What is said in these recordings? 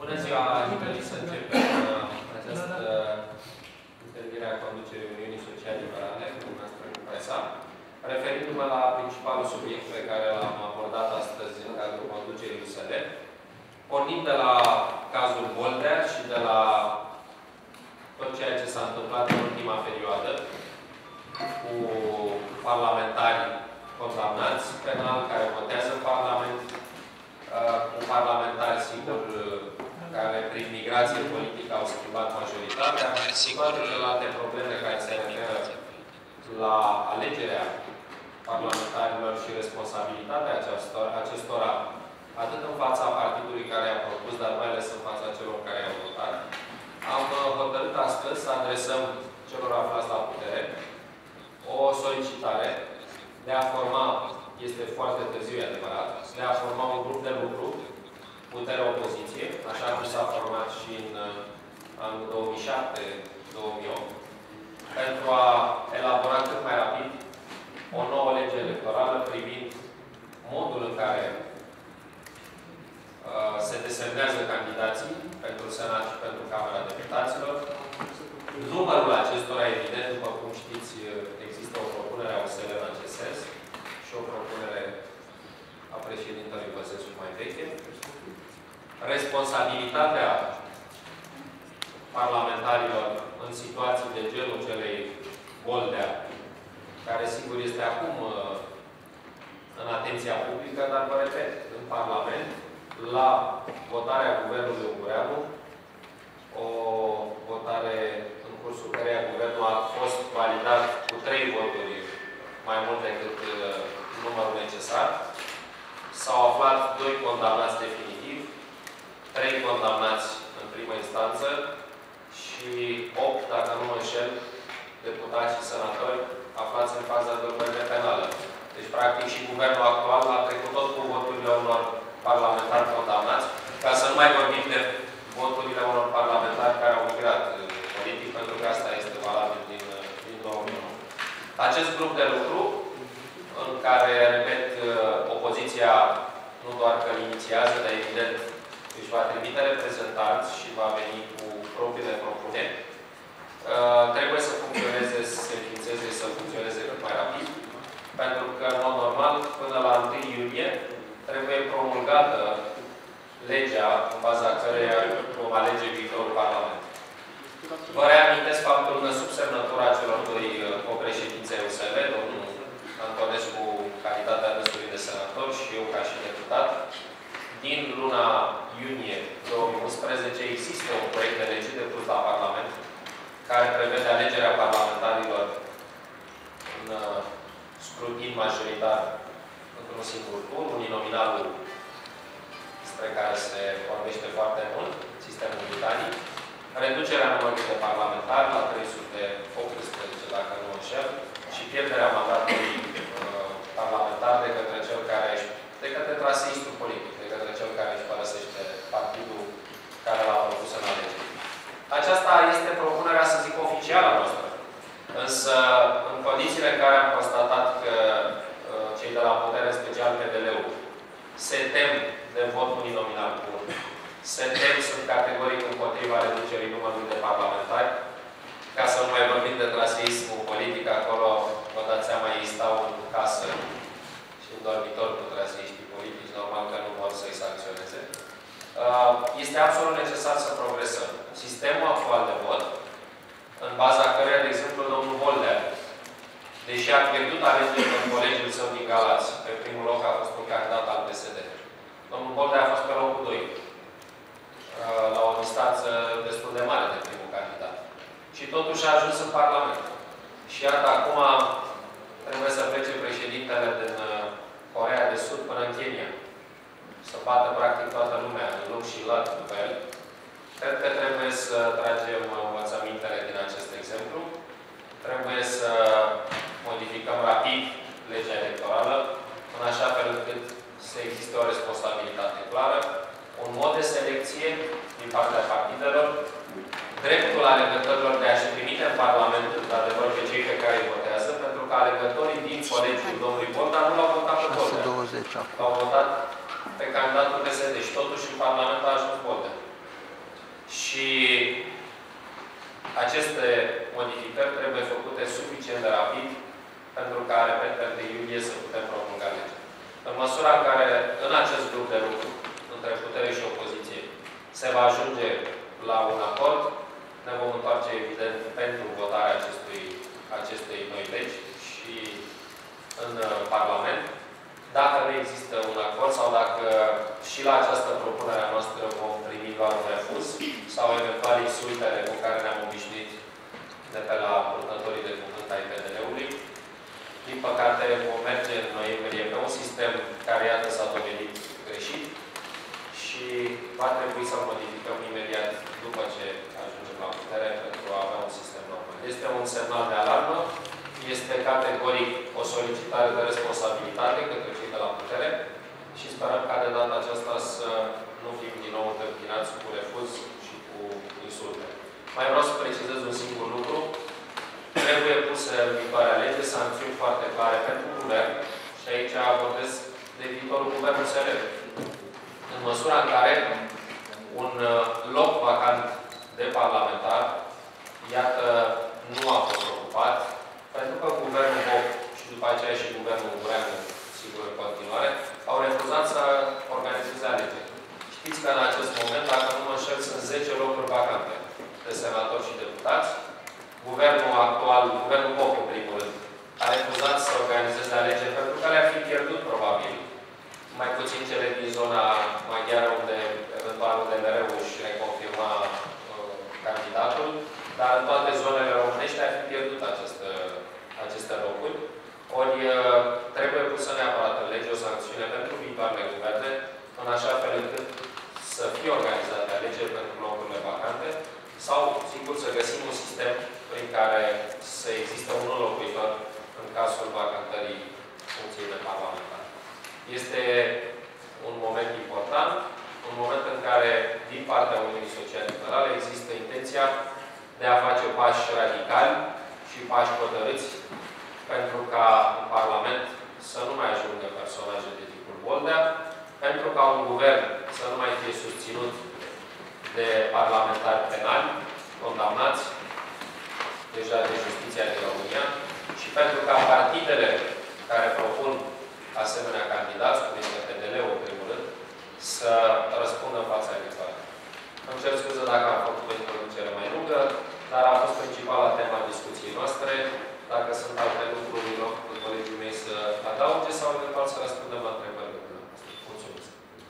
Bună ziua, aș dori să începem această întâlnire a conducerii Uniunii Social-Liberale cu noastră în presa, referindu-mă la principalul subiect pe care l-am abordat astăzi în cadrul conducerii USL, pornind de la cazul Boldea și de la tot ceea ce s-a întâmplat în ultima perioadă cu parlamentari condamnați penal care votează în Parlament, cu parlamentari, sigur, care prin migrație politică au schimbat majoritatea, și toate celelalte probleme care se referă la alegerea parlamentarilor și responsabilitatea acestora, atât în fața partidului care a propus, dar mai ales în fața celor care au votat. Am hotărât astăzi să adresăm celor aflați la putere o solicitare de a forma, este foarte târziu, e adevărat, de a forma un grup de lucru, putere-opoziție, așa cum s-a format și în anul 2007-2008, pentru a elabora cât mai rapid o nouă lege electorală privind modul în care se desemnează candidații pentru Senat și pentru Camera Deputaților. Numărul acestora, evident, după cum știți, există o propunere a USL în acest sens și o propunere a președintelui Băsescu mai veche. Responsabilitatea parlamentarilor în situații de genul celei Boldea, care sigur este acum în atenția publică, dar vă repet, în Parlament, la votarea Guvernului Ungureanu, o votare în cursul căreia Guvernul a fost validat cu 3 voturi mai mult decât numărul necesar. S-au aflat 2 condamnați definitiv, 3 condamnați în primă instanță și 8, dacă nu mă înșel, deputați și senatori aflați în faza de urmărire penală. Deci, practic, și guvernul actual a trecut tot cu voturile unor parlamentari condamnați, ca să nu mai vorbim de voturile unor parlamentari care au migrat politic, pentru că asta este valabil din 2009. Acest grup de lucru, în care, repet, opoziția nu doar că îl inițiază, dar evident își va trimite reprezentanți și va veni cu propriile propuneri, trebuie să funcționeze, să se înființeze, să funcționeze cât mai rapid, pentru că, în mod normal, până la 1 iulie, trebuie promulgată legea în baza căreia vom alege viitorul Parlament. Vă reamintesc faptul că sub semnătura celor 2 copreședințe USL, domnul Antonescu, calitatea dânsului de senator și eu ca și deputat, din luna iunie 2011 există un proiect de lege depus la Parlament care prevede alegerea parlamentarilor în scrutin majoritar într-un singur tur, uninominalul despre care se vorbește foarte mult, sistemul britanic, reducerea numărului de parlamentari la 318, dacă nu înșel, și pierderea mandatului parlamentar de către cel care de către traseistul politic, de către cel care își părăsește partidul care l-a propus în alegeri. Aceasta este propunerea, să zic, oficială a noastră. Însă, în condițiile în care am constatat că cei de la putere, în special PDL-ul, se tem de vot uninominal pur, se tem, sunt categoric împotriva reducerii numărului de parlamentari, ca să nu mai vorbim de traseismul politic, acolo, vă dați seama, ei stau în casă și în dormitor cu traseiștii politici, normal că nu vor să-i sancționeze. Este absolut necesar să progresăm. Sistemul actual de vot, în baza căreia, de exemplu, domnul Boldea, deși a pierdut alegerile în colegiul său din Galați, pe primul loc a fost un candidat al PSD. Domnul Boldea a fost pe locul 2, la o distanță destul de mare de primul candidat. Și totuși a ajuns în Parlament. Și iată, acum trebuie să plece președintele din Coreea de Sud până în Kenya. Să bată practic toată lumea în lung și lat după el. Cred că trebuie să tragem învățămintele din acest exemplu. Trebuie să modificăm rapid legea electorală, în așa fel încât să existe o responsabilitate clară, un mod de selecție din partea partidelor, dreptul alegătorilor de a-și trimite în Parlament, într-adevăr, pe cei pe care îi votează, pentru că alegătorii din colegiul domnului Boldea nu l-au votat pe Boldea. L-au votat pe candidatul PSD și totuși în Parlament a ajuns Boldea. se va ajunge la un acord, ne vom întoarce, evident, pentru votarea acestei noi legi și în Parlament. Dacă nu există un acord sau dacă și la această propunere a noastră vom primi doar un refuz sau eventual insultele cu care ne-am obișnuit de pe la purtătorii de cuvânt ai PDL-ului, din păcate vom merge în noiembrie pe un sistem care, iată, s-a dovedit greșit și va trebui să-l modificăm imediat după ce ajungem la putere pentru a avea un sistem normal. Este un semnal de alarmă, este categoric o solicitare de responsabilitate către cei de la putere și sperăm ca de data aceasta să nu fim din nou întâmpinați cu refuz și cu insulte. Mai vreau să precizez un singur lucru. Trebuie puse în viitoarea lege sancțiuni foarte clare pentru guvern și aici vorbesc de viitorul guvern USR. În măsura în care un loc vacant de parlamentar, iată, nu a fost ocupat, pentru că guvernul Boc și după aceea și guvernul Ungureanu, sigur, în continuare, au refuzat să organizeze alegeri. Știți că în acest moment, dacă nu mă înșel, sunt 10 locuri vacante de senatori și deputați. Guvernul actual, guvernul Boc, în primul rând, a refuzat să organizeze alegeri pentru că le-ar fi pierdut, probabil. Mai puțin cele din zona maghiară, unde eventual UDMR își reconfirma candidatul, dar în toate zonele românești ar fi pierdut aceste locuri. Ori trebuie pusă neapărat în lege o sancțiune pentru viitoarele guverne, în așa fel încât să fie organizate alegeri pentru locurile vacante sau, sigur, să găsim un sistem prin care să existe un locuitor în cazul vacantării funcției de parlamentar. Este un moment important, un moment în care, din partea Uniunii Social-Liberale, există intenția de a face pași radicali și pași hotărâți pentru ca în Parlament să nu mai ajungă personaje de tipul Boldea, pentru ca un guvern să nu mai fie susținut de parlamentari penali, condamnați deja de justiția din România și pentru ca partidele care propun asemenea candidați, cum este PDL-ul, în primul rând, să răspundă în fața viitoare. Îmi cer scuze dacă am făcut o introducere mai lungă, dar a fost principala tema discuției noastre. Dacă sunt alte lucruri, rog pe colegii mei să adauge sau eventual să răspundem la întrebările dumneavoastră. Mulțumesc.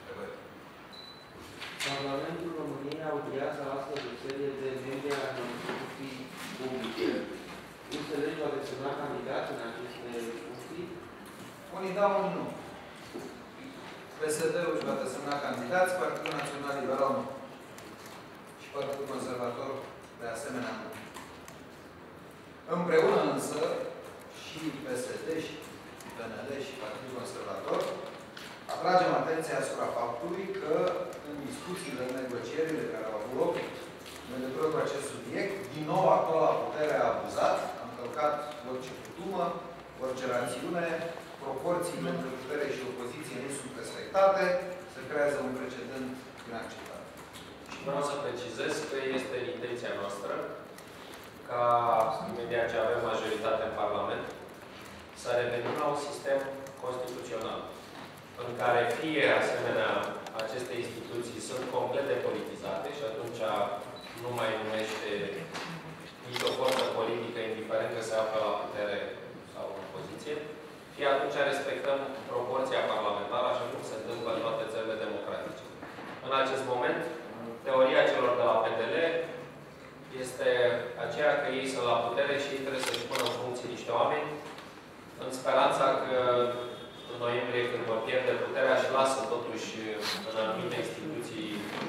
Parlamentul României audiază astăzi o serie de membri ale instituții publice. USL va desemna candidați în aceste funcții? Unii da, unii nu. PSD-ul își va desemna candidați, Partidul Național Liberal nu. Și Partidul Conservator de asemenea nu. Împreună însă și PSD și PNL și Partidul Conservator atragem atenția asupra faptului că în discuțiile, în negocierile care au avut loc în legătură cu acest subiect, din nou actuala putere a abuzat, a încălcat orice cutumă, orice rațiune, proporțiile între putere și opoziție nu sunt respectate, se creează un precedent inacceptabil. Și vreau să precizez că este intenția noastră ca, imediat ce avem majoritate în Parlament, să revenim la un sistem constituțional, în care fie asemenea aceste instituții sunt complet depolitizate și atunci nu mai numește nicio forță politică, indiferent că se află la putere sau în opoziție, fie atunci respectăm proporția parlamentară, așa cum se întâmplă în toate țările democratice. În acest moment, teoria celor de la PDL este aceea că ei sunt la putere și ei trebuie să-și pună în funcție niște oameni, în speranța că în noiembrie, când vor pierde puterea, și lasă totuși în anumite instituții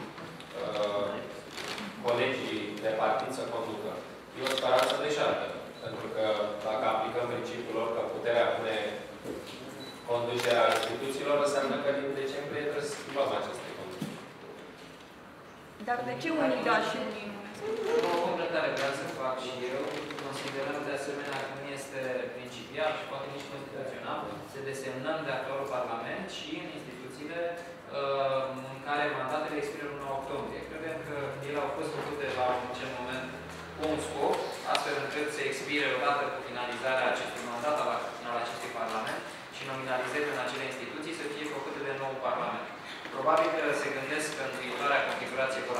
colegii de partid să conducă. E o speranță deșartă. Pentru că dacă aplicăm principiul lor că puterea pune conducerea instituțiilor, înseamnă că din decembrie trebuie să schimbăm aceste conduceri. Dar de ce unii da și unii nu? O completare vreau să fac și eu. Considerăm de asemenea că nu este principial și poate nici constituțional să desemnăm de actualul Parlament și în instituțiile în care mandatele expiră în 1 octombrie. Credem că ele au fost făcute la acel moment cu un scop, astfel încât să expire odată cu finalizarea acestui mandat al acestui Parlament și nominalizările în acele instituții să fie făcute de nou Parlament. Probabil că se gândesc că în viitoarea configurație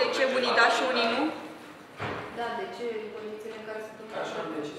de ce unii da și unii nu? Da, de ce? În condițiile în care se întâmplă Așa am decis.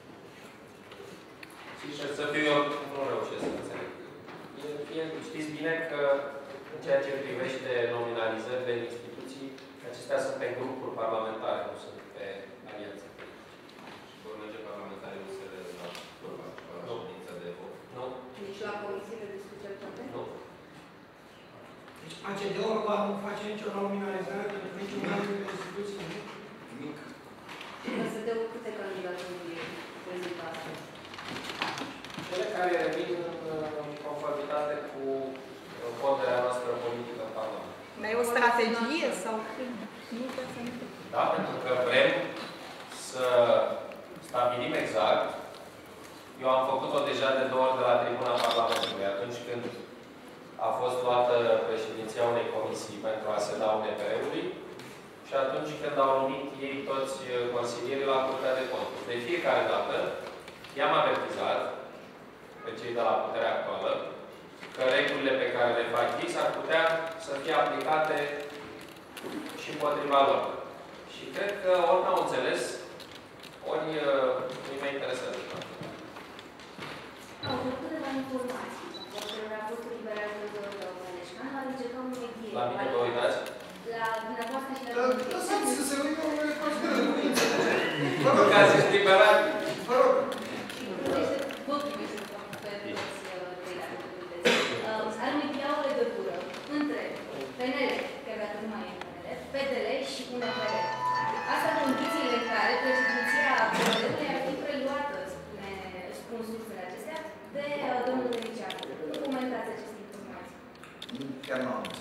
Sincer să fiu eu, nu reușesc să înțeleg. Știți bine că în ceea ce privește nominalizările în instituții, acestea sunt pe grupuri parlamentare, nu sunt pe alianțe. Și vor merge parlamentarii nu se la ședința de vot. Nu? nici la comisiile de specialitate? Nu. Deci ACD-ul va nu face nicio nominalizare pentru niciun de instituție, nu? Nimic. PSD-ul câte candidaturi prezintă astăzi? Cele care revin în conformitate cu ponderea noastră politică în Parlament. Dar e o strategie sau nu? Da, pentru că vrem să stabilim exact. Eu am făcut-o deja de 2 ori de la tribuna Parlamentului, atunci când a fost luată președinția unei comisii pentru a se da UNPR-ului și atunci când au numit ei toți consilierii la Curtea de Conturi. De fiecare dată i-am avertizat pe cei de la puterea actuală că regulile pe care le fac ei s-ar putea să fie aplicate și împotriva lor. Și cred că ori n-au înțeles, ori nu-i mai interesează. Au fost câteva informații. Poate raportul liberal de Omeneșcan va încerca o medie. La mine vă uitați? La dumneavoastră și la Lăsați să se uită unele consideră de cuvință. Vă rog, că ați zis liberal. Vă rog. Vă privește pe toți trei, dacă puteți. Ar media o legătură între PNL, chiar dacă nu mai e PNL, PDL și UNPR. Asta în condițiile în care președinția PNL-ului ar fi preluată, spun sursele acestea, de domnul Riciar. Nu comentați aceste informații. Chiar nu am zis.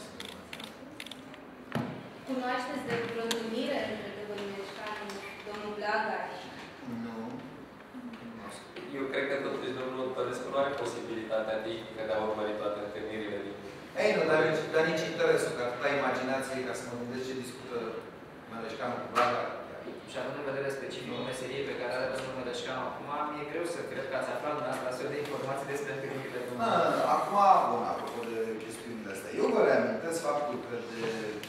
Cunoașteți de plănumire între Omeneșcan, domnul Blaga și... Nu. Eu cred că totuși domnul Tărescu nu are posibilitatea tehnică de a urmări toate întâlnirile din... Ei, nu, dar nici interesul, că atâta imaginație ca să mă gândesc ce discută Meleșcanu cu Blaga. Și având în vedere specificul meseriei pe care are domnul Meleșcanu acum, mi-e greu să cred că ați aflat în asta astfel de informații despre întâlnirile domnului. Acum, bun, apropo de chestiunile astea, eu vă reamintesc faptul că de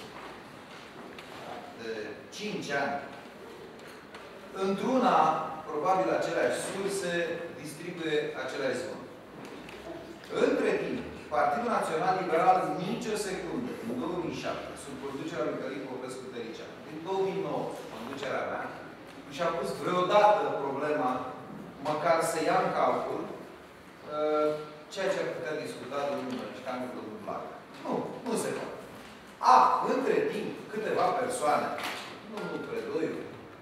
5 ani, într-una, probabil aceleași surse distribuie aceleași zvonuri. Între timp, Partidul Național Liberal nicio secundă, în 2007, sub conducerea lui Călin Popescu-Tăricea, din 2009, sub conducerea mea, nu și-a pus vreodată problema, măcar să ia în calcul, ceea ce ar putea discuta domnul Meleșcan cu domnul Blaga. Nu se poate. Între timp, câteva persoane, domnul Predoiu,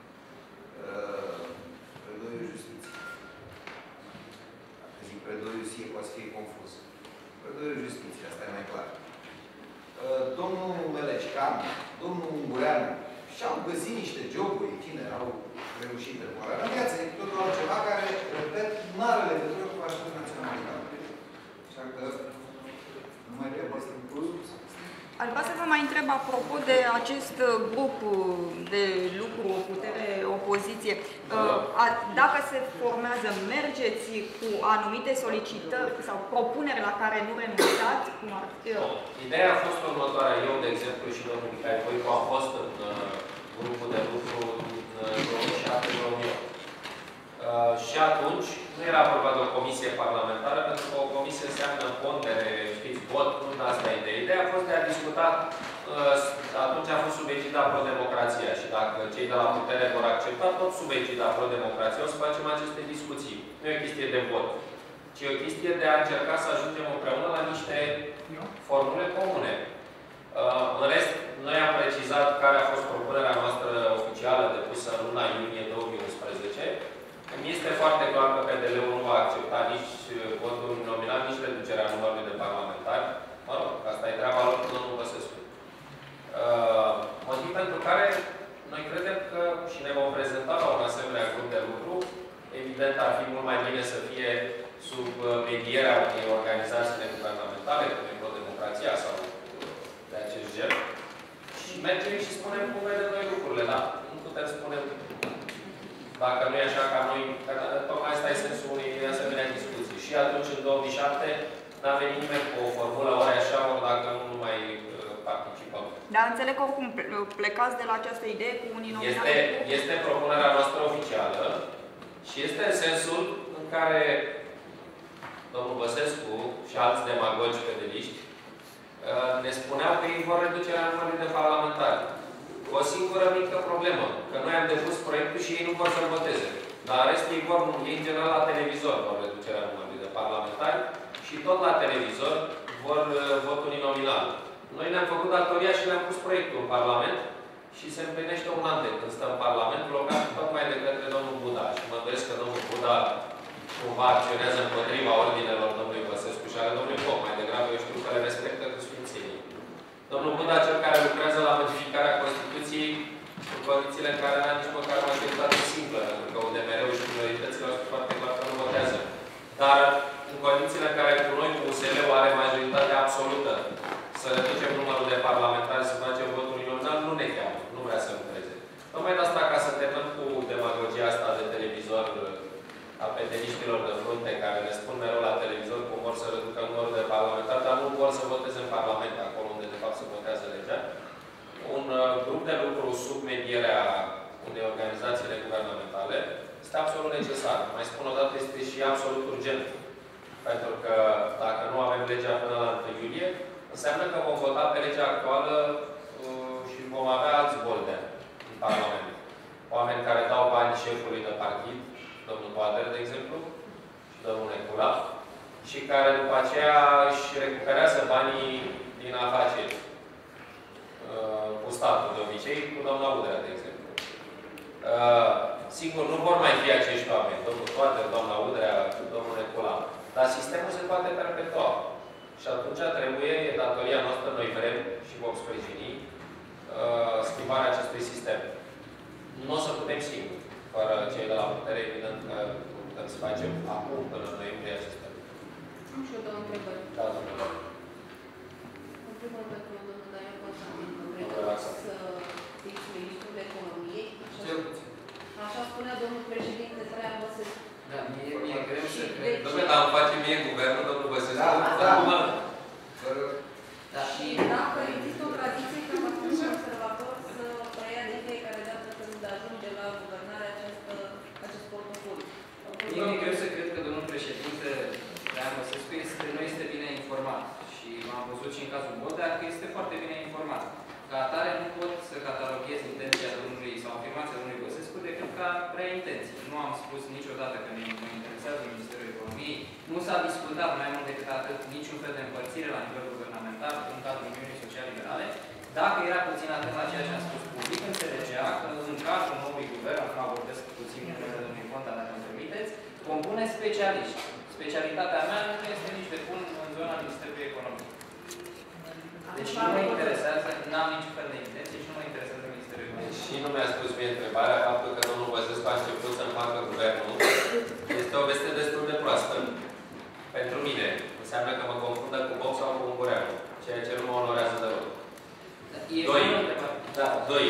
Predoiu Justiție. Dacă zic Predoiu Sie, poate să fie confuz. Predoiu Justiție, asta e mai clar. Domnul Meleșcan, domnul Ungureanu, și-au găsit niște joburi, în fine, au reușit în morală. În viață e totul altceva care, repet, nu are legătură cu Partidul Național Liberal. Așa că nu mai trebuie să încuruz. Aș vrea să vă mai întreb apropo de acest grup de lucru, putere, opoziție. Dacă se formează, mergeți cu anumite solicitări sau propuneri la care nu renunțați? Cum ar fi? Ideea a fost următoarea. Eu, de exemplu, și domnul Mihai Voicu am fost în grupul de lucru în 2007-2008. Și atunci nu era vorba de o comisie parlamentară, pentru că o comisie înseamnă pondere, știți, vot, nu asta e ideea. Ideea a fost de a discuta, atunci a fost sub egida pro-democrația și dacă cei de la putere vor accepta, tot sub egida pro-democrația o să facem aceste discuții. Nu e o chestie de vot, ci e o chestie de a încerca să ajungem împreună la niște formule comune. În rest, noi am precizat care a fost propunerea noastră oficială depusă în luna iunie 2011. Mi este foarte clar că PDL-ul nu va accepta nici votul nominal, nici reducerea numărului de parlamentari. Mă rog, asta e treaba lor, domnul Băsescu. Motiv pentru care noi credem că și ne vom prezenta la un asemenea grup de lucru. Evident, ar fi mult mai bine să fie sub medierea unei organizații neguvernamentale, cum e Pro-Democrația sau de acest gen. Și mergem și spunem cum vedem noi lucrurile, da? Nu putem spune dacă nu e așa ca noi, că tocmai asta e sensul unei asemenea discuții. Și atunci, în 2007, n-a venit nimeni cu o formulă ori așa, ori dacă nu mai participăm. Dar înțeleg că oricum plecați de la această idee cu uninominal. Este propunerea noastră oficială și este în sensul în care domnul Băsescu și alți demagogi fedeliști ne spuneau că ei vor reducerea numărului de parlamentari. Cu o singură mică problemă, că noi am depus proiectul și ei nu vor să-l voteze. Dar în rest, ei în general la televizor vor reducerea numărului de parlamentari și tot la televizor vor vot uninominal. Noi ne-am făcut datoria și ne-am pus proiectul în Parlament și se împlinește un an de când stă în Parlament, blocat tocmai de către domnul Buda. Și mă doresc că domnul Buda cumva acționează împotriva ordinelor domnului Băsescu și ale domnului Foc. Mai degrabă eu știu că le respectă cu sfințenii. Domnul Buda, cel care lucrează la modificarea Constituției în condițiile în care n-a nici măcar majoritate simplă, pentru că UDMR-ul și minoritățile au spus foarte clar că nu votează. Dar în condițiile în care cu noi, cu USL-ul are majoritatea absolută, să reducem numărul de parlamentari, să facem votul uninominal, nu ne cheamă, nu vrea să lucreze. Tocmai de asta, ca să terminăm cu demagogia asta de televizor a pedeliștilor de frunte, care ne spun mereu la televizor cum vor să reducă numărul de parlamentari, dar nu vor să voteze în Parlament, acolo unde de fapt se votează legea. Un grup de lucru sub medierea unei organizații guvernamentale este absolut necesar. Mai spun o dată, este și absolut urgent. Pentru că dacă nu avem legea până la 1 iulie, înseamnă că vom vota pe legea actuală și vom avea alți boldeni în Parlament. Oameni care dau bani șefului de partid, domnul Toader, de exemplu, și domnul Necula, și care după aceea își recuperează banii din afaceri cu statul, de obicei, cu doamna Udrea, de exemplu. Sigur, nu vor mai fi acești oameni, domnul Toader, doamna Udrea, domnul Necula, dar sistemul se poate perpetua. Și atunci trebuie, e datoria noastră, noi vrem și vom sprijini schimbarea acestui sistem. Nu o să putem singuri. Fără cei de la putere, evident că putem să facem acum până în noiembrie acest lucru. Am și eu două întrebări. Da, domnule. În primul rând, pentru domnul Daniel Constantin, că vreau să fiți ministrul economiei. Așa spunea domnul președinte Traian Băsescu. Da, mie greu să cred. Dom'le, dar îmi face mie guvernul, domnul Băsescu. Da. Și dacă există o tradiție ca Partidul Conservator să preia de fiecare dată când ajunge la guvernare acest portofoliu. Mie mi-e greu să cred că domnul președinte Traian Băsescu nu este bine informat. Și am văzut și în cazul Bodea că este foarte bine informat. Ca atare nu pot să cataloghez intenția domnului sau afirmația domnului Băsescu decât ca prea intenție. Nu am spus niciodată că mă interesează Ministerul Economiei. Nu s-a discutat mai mult decât atât niciun fel de împărțire la nivel guvernamental în cadrul Uniunii Social-Liberale. Dacă era puțin atent la ceea ce am spus public, înțelegea că în cadrul noului guvern, acum vorbesc puțin în numele domnului Ponta, dacă îmi permiteți, compune specialiști. Specialitatea mea nu este nici de pun în zona Ministerului Economiei. Deci nu mă interesează, n-am niciun fel de intenție și nu mă interesează Ministerul Economiei. Și nu mi-a spus mie întrebarea, faptul că domnul Băsescu a început să-mi facă guvernul este o veste destul de proastă. Pentru mine. Înseamnă că mă confundă cu Bob sau cu Ungureanu, ceea ce nu mă onorează deloc. Doi.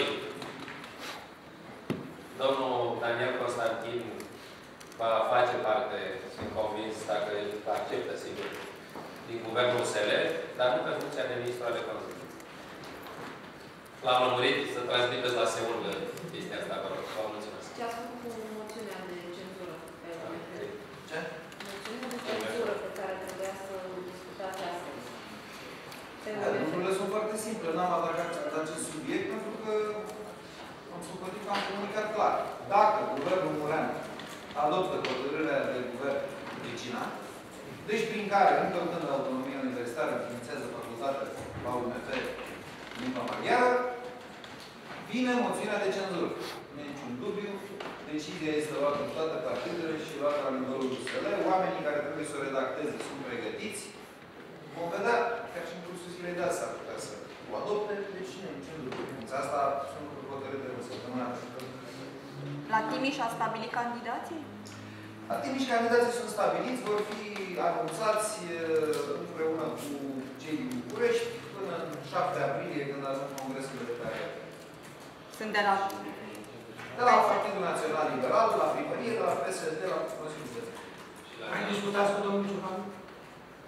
Domnul Daniel Constantin va face parte, sunt convins, dacă acceptă, sigur, din guvernul USL, dar nu pe funcția de ministru al economiei. L-am lămurit să transmiteți la Seul chestia asta, vă rog. Vă mulțumesc. Ce ați făcut cu moțiunea de cenzură? Ce? Moțiunea de cenzură pe care trebuia să discutați astăzi. Lucrurile sunt foarte simple. N-am atacat acest subiect pentru că am socotit că am comunicat clar. Dacă guvernul Mureanu adoptă hotărârea de guvern vecinat, deci prin care, încălcând autonomia universitară, înființează facultatea la UMF limba maghiară, vine moțiunea de cenzură. Nu e niciun dubiu. Decizia este luată în toate partidele și luată la nivelul USL. Oamenii care trebuie să o redacteze sunt pregătiți. Vom vedea, chiar și în cursul zilei de azi s-ar putea să o adopte, deci nu e niciun dubiu. Asta sunt hotărâte de săptămâna. La Timiș a stabilit candidații? La Timiș candidații sunt stabiliți, vor fi anunțați împreună cu cei din București până în 7 aprilie, când ajung congresul de care. Sunt de la... De la Partidul Național Liberal, la primărie, de la PSD, la Consiliul Județean. Ai discutat cu domnul Ciupan?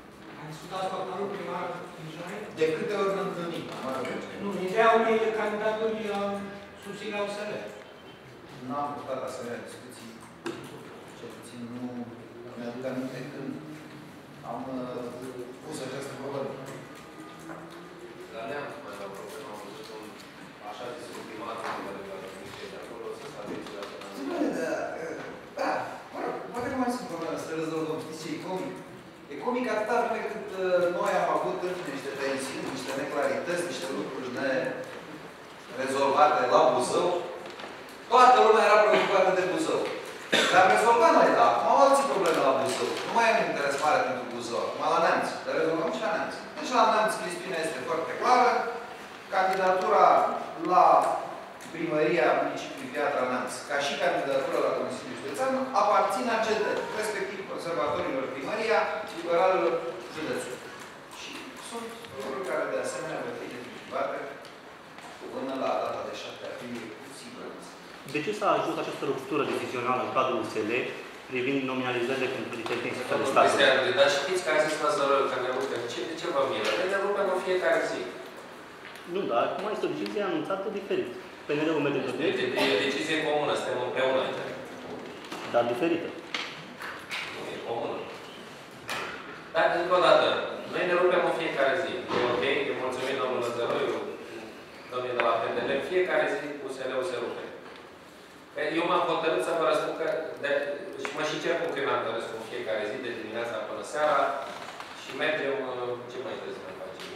Ai discutat cu actualul primar Mijai? De câte ori ne întâlnim? Nu, ideea unei candidaturi susținere la USR. N-am purtat asemenea discuții. Cel puțin nu mi-aduc aminte când am pus această problemă. La Neamț mai la problemă am văzut un așa zis un primar de acolo să se aveți la Da, mă rog, poate că mai sunt probleme să le rezolvăm. Știți ce e comic? E comic atâta vreme cât noi am avut niște tensiuni, niște neclarități, niște lucruri nerezolvate la Buzău. Toată lumea era preocupată de Buzău. Le-am rezolvat noi, dar acum au alții probleme la Buzău. Nu mai am interes mare pentru Buzău, acum la Neamț. Le rezolvăm și la Neamț. Deci la Neamț Crispina este foarte clară. Candidatura la primăria municipiului Piatra Neamț, ca și candidatura la Consiliul Județean, aparține ACD, respectiv conservatorilor primăria, liberalilor județului. Și sunt lucruri care de asemenea vor fi definitivate până la data de 7 aprilie, cu siguranță. De ce s-a ajuns această ruptură decizională în cadrul USL privind nominalizările pentru diferite instituții de stat? Dar știți că a zis Năzărău că ne rupem. De ce vă miră? Ne rupem în fiecare zi. Nu, dar acum este o decizie anunțată diferit. PNL-ul merge de E o decizie comună, suntem împreună. Dar diferită. Nu, e comună. Dar, încă o dată, noi ne rupem în fiecare zi. E ok, e mulțumit domnul Năzărău, domnii de la PNL, în fiecare zi USL-ul se rupe. Eu m-am hotărât să vă răspund că, și mă și cer cu că mi-am răspund în fiecare zi, de dimineața până seara, și mergem, ce mai trebuie să mai facem?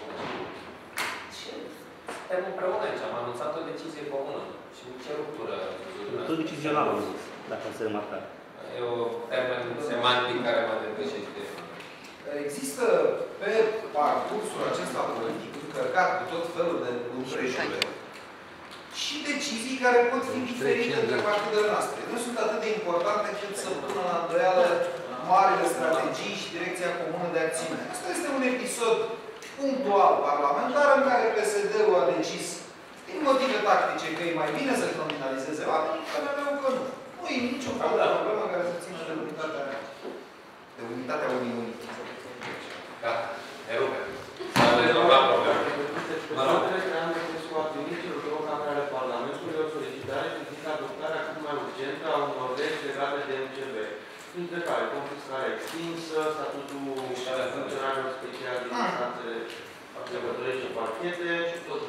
Suntem împreună aici, am anunțat o decizie comună. Și ce ruptură? Ruptură decizională, dacă se remarca. E o termen semantic care mă depășește. Există pe parcursul acesta politic încărcat cu tot felul de împrejurări și decizii care pot fi diferite între partidele noastre. Nu sunt atât de importante cât să pună la îndoială marile strategii și direcția comună de acțiune. Asta este un episod punctual parlamentar în care PSD-ul a decis, din motive tactice, că e mai bine să nominalizeze oamenii, PNL-ul că nu. Nu e niciun fel de problemă care să țină de unitatea Uniunii. Da, ne rupem. Să rezolvăm problema. Mă rog. Celor camerele Parlamentului o solicitare privind adoptarea cât mai urgentă a unor legi legate de MCV, dintre care confiscarea extinsă, statutul funcționarilor speciali din instanțele judecătorești și parchete și tot.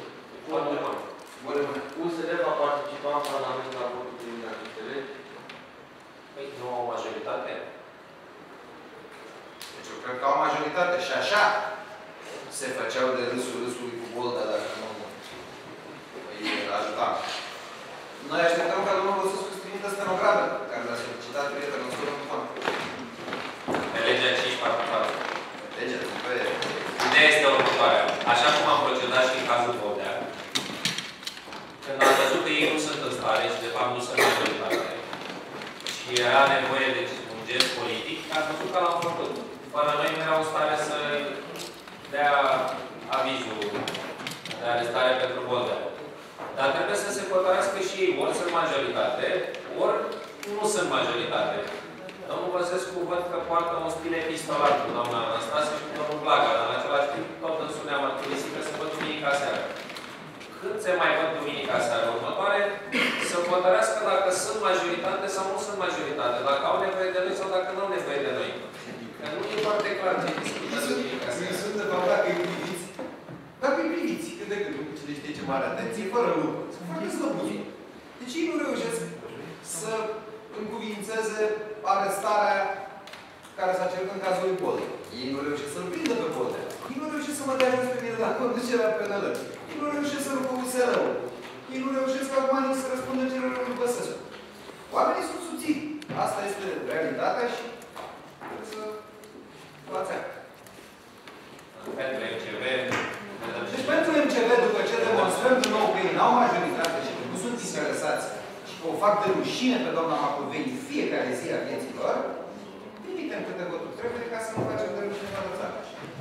USL va participa în Parlament la votul privind aceste legi? Păi, nu au majoritate? Deci eu cred că au majoritate și așa se făceau de râsul cu Bolda, dacă nu îi ajutam. Noi așteptăm ca domnul Băsescu să trimită stenogramă, care l-a solicitat prietenul nostru în fond. Pe legea 544. Legea, pe... Ideea este următoarea. Așa cum am procedat și în cazul Vodea, când am văzut că ei nu sunt în stare și de fapt nu sunt majoritate și era nevoie de un gest politic, am văzut că l-am făcut. Până noi nu erau în stare să dea avizul de arestare pentru Vodea. Dar trebuie să se hotărească și ei. Ori sunt majoritate, ori nu sunt majoritate. Domnul Băsescu văd că poartă un stil epistolar cu doamna Anastasie și cu domnul Blaga, dar în același timp tot însul ne-a mărturisit că se văd duminica seară. Când se mai văd duminica seară următoare, să hotărească dacă sunt majoritate sau nu sunt majoritate, dacă au nevoie de noi sau dacă nu au nevoie de noi. Că nu e foarte clar ce discută duminica seară. Sunt de fapt dacă îi priviți, dacă îi priviți cât de cât, cu cine știe ce mare atenție, fără lucru, sunt foarte slăbuți. Deci ei nu reușesc să încuvințeze arestarea care s-a cerut în cazul lui Bolda. Ei nu reușesc să-l prindă pe Bolda. Ei nu reușesc să mă dea jos pe mine la conducerea PNL. Ei nu reușesc să rupă USL-ul. Ei nu reușesc acum nici să răspundă cererilor lui Băsescu. Oamenii sunt subțiri. Asta este realitatea și trebuie să luați act. Pentru MCV... Deci pentru MCV, după ce demonstrăm din nou că ei n-au majoritate și că nu sunt interesați și că o fac de rușine pe doamna Macovei în fiecare zi a vieții lor, limitem câte voturi trebuie ca să nu facem de rușine la țară.